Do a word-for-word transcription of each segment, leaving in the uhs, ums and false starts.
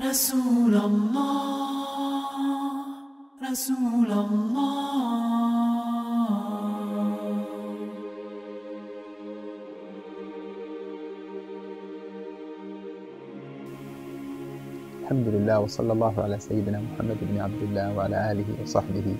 رسول الله رسول الله. الحمد لله وصلى الله على سيدنا محمد بن عبد الله وعلى آله وصحبه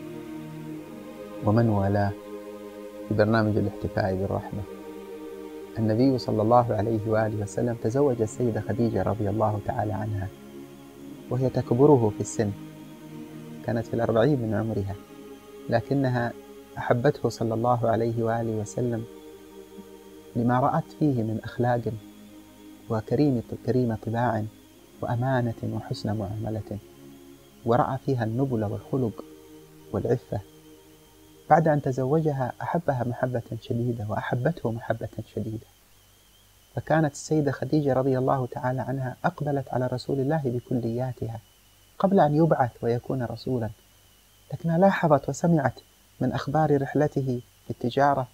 ومن والاه. في برنامج الاحتفاء بالرحمة، النبي صلى الله عليه وآله وسلم تزوج السيدة خديجة رضي الله تعالى عنها وهي تكبره في السن، كانت في الأربعين من عمرها، لكنها أحبته صلى الله عليه وآله وسلم لما رأت فيه من أخلاق وكريم كريم طباع وأمانة وحسن معاملة، ورأى فيها النبل والخلق والعفة. بعد أن تزوجها أحبها محبة شديدة وأحبته محبة شديدة، فكانت السيدة خديجة رضي الله تعالى عنها أقبلت على رسول الله بكلياتها قبل أن يبعث ويكون رسولا، لكنها لاحظت وسمعت من أخبار رحلته في التجارة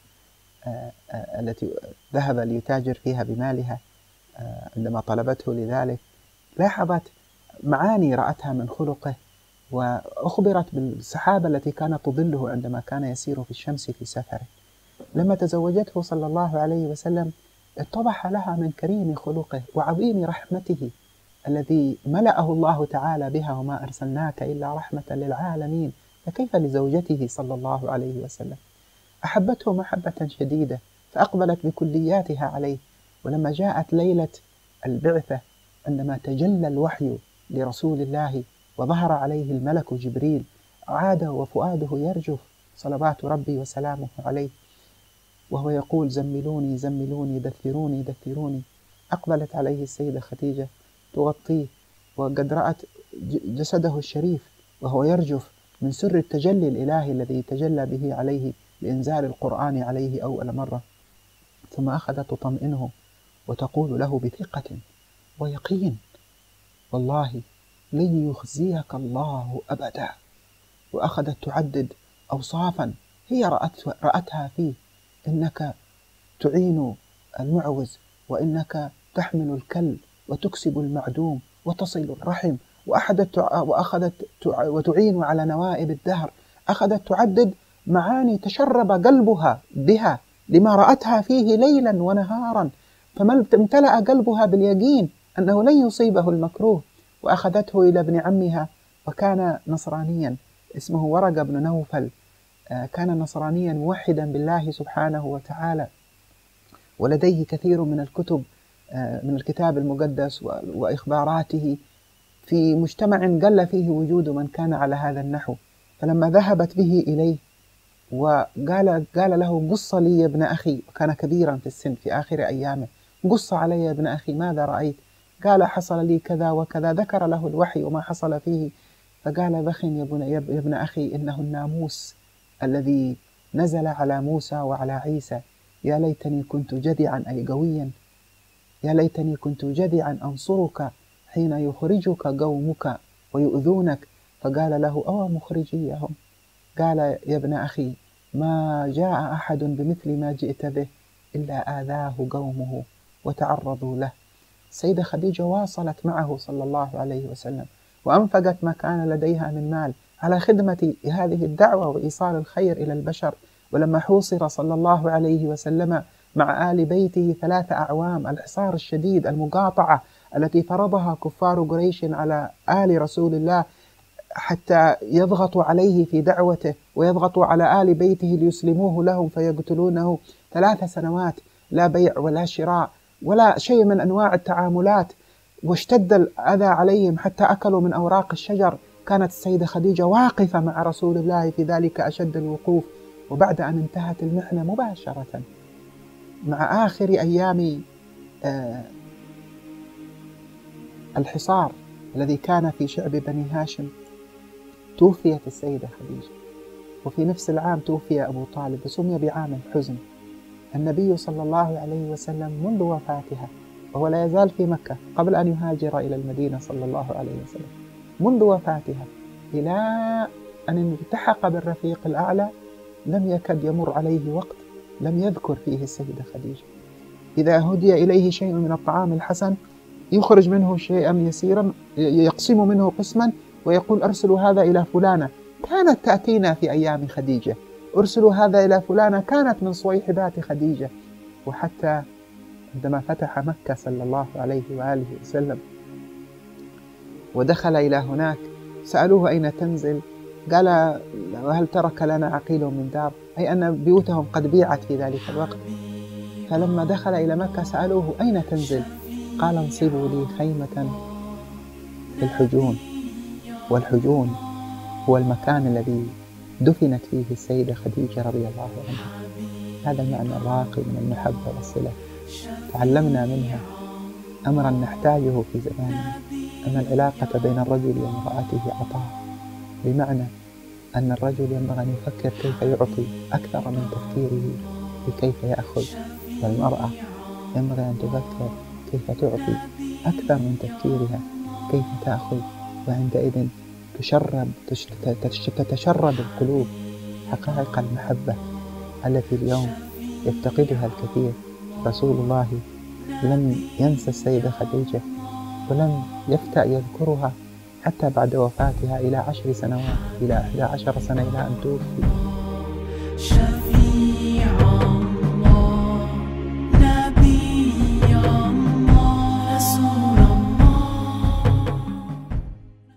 التي ذهب ليتاجر فيها بمالها عندما طلبته لذلك. لاحظت معاني رأتها من خلقه، وأخبرت بالسحابة التي كانت تظله عندما كان يسير في الشمس في سفره. لما تزوجته صلى الله عليه وسلم اتضح لها من كريم خلقه وعظيم رحمته الذي ملأه الله تعالى بها، وما أرسلناك إلا رحمة للعالمين، فكيف لزوجته صلى الله عليه وسلم؟ أحبته محبة شديدة فأقبلت بكلياتها عليه. ولما جاءت ليلة البعثة عندما تجلى الوحي لرسول الله وظهر عليه الملك جبريل، عاد وفؤاده يرجف صلوات ربي وسلامه عليه، وهو يقول زملوني زملوني دثروني دثروني. أقبلت عليه السيدة خديجة تغطيه، وقد رأت جسده الشريف وهو يرجف من سر التجلي الإلهي الذي تجلى به عليه لإنزال القرآن عليه أول مرة. ثم أخذت تطمئنه وتقول له بثقة ويقين: والله لن يخزيك الله أبدا. وأخذت تعدد أوصافا هي رأت رأتها فيه: إنك تعين المعوز، وإنك تحمل الكل وتكسب المعدوم وتصل الرحم، وأخذت وأخذت وتعين على نوائب الدهر. أخذت تعدد معاني تشرب قلبها بها لما رأتها فيه ليلا ونهارا، فامتلأ قلبها باليقين أنه لن يصيبه المكروه. وأخذته إلى ابن عمها، وكان نصرانيا اسمه ورقة بن نوفل، كان نصرانيا موحدا بالله سبحانه وتعالى، ولديه كثير من الكتب من الكتاب المقدس وإخباراته في مجتمع قل فيه وجود من كان على هذا النحو. فلما ذهبت به إليه وقال قال له: قص لي يا ابن أخي، وكان كبيرا في السن في آخر أيامه، قص علي يا ابن أخي ماذا رأيت؟ قال: حصل لي كذا وكذا، ذكر له الوحي وما حصل فيه. فقال: بخ يا ابن, يا ابن أخي، إنه الناموس الذي نزل على موسى وعلى عيسى. يا ليتني كنت جذعا أي قويا، يا ليتني كنت جذعا أنصرك حين يخرجك قومك ويؤذونك. فقال له: أو مخرجيهم؟ قال: يا ابن أخي، ما جاء أحد بمثل ما جئت به إلا آذاه قومه وتعرضوا له. السيدة خديجة واصلت معه صلى الله عليه وسلم، وأنفقت ما كان لديها من مال على خدمة هذه الدعوة وإيصال الخير إلى البشر. ولما حوصر صلى الله عليه وسلم مع آل بيته ثلاث أعوام، الحصار الشديد، المقاطعة التي فرضها كفار قريش على آل رسول الله حتى يضغطوا عليه في دعوته ويضغطوا على آل بيته ليسلموه لهم فيقتلونه، ثلاث سنوات لا بيع ولا شراء ولا شيء من أنواع التعاملات، واشتد الأذى عليهم حتى أكلوا من أوراق الشجر. كانت السيدة خديجة واقفة مع رسول الله في ذلك أشد الوقوف. وبعد أن انتهت المحنة مباشرة مع آخر أيام آه الحصار الذي كان في شعب بني هاشم، توفيت السيدة خديجة. وفي نفس العام توفي أبو طالب، وسمي بعام الحزن. النبي صلى الله عليه وسلم منذ وفاتها، وهو لا يزال في مكة قبل أن يهاجر إلى المدينة صلى الله عليه وسلم، منذ وفاتها إلى أن التحق بالرفيق الأعلى لم يكد يمر عليه وقت لم يذكر فيه السيدة خديجة. إذا هدي إليه شيء من الطعام الحسن يخرج منه شيئا يسيرا، يقسم منه قسما ويقول أرسلوا هذا إلى فلانة. كانت تأتينا في أيام خديجة، أرسلوا هذا إلى فلانة، كانت من صويحبات خديجة. وحتى عندما فتح مكة صلى الله عليه وآله وسلم ودخل إلى هناك سألوه أين تنزل؟ قال هل ترك لنا عقيل من دار؟ أي أن بيوتهم قد بيعت في ذلك الوقت. فلما دخل إلى مكة سألوه أين تنزل؟ قال انصبوا لي خيمة في الحجون، والحجون هو المكان الذي دفنت فيه السيدة خديجة رضي الله عنها. هذا المعنى الراقي من المحبة والصلة، تعلمنا منها أمرا نحتاجه في زماننا، أن العلاقة بين الرجل وامرأته عطاء، بمعنى أن الرجل ينبغي أن يفكر كيف يعطي أكثر من تفكيره في كيف يأخذ، والمرأة ينبغي أن تفكر كيف تعطي أكثر من تفكيرها كيف تأخذ. وعندئذ تشرب تتشرب القلوب حقائق المحبة التي اليوم يفتقدها الكثير. رسول الله لم ينسى السيدة خديجة ولم يفتأ يذكرها حتى بعد وفاتها إلى عشر سنوات، إلى إحدى عشر سنة، إلى أن توفي.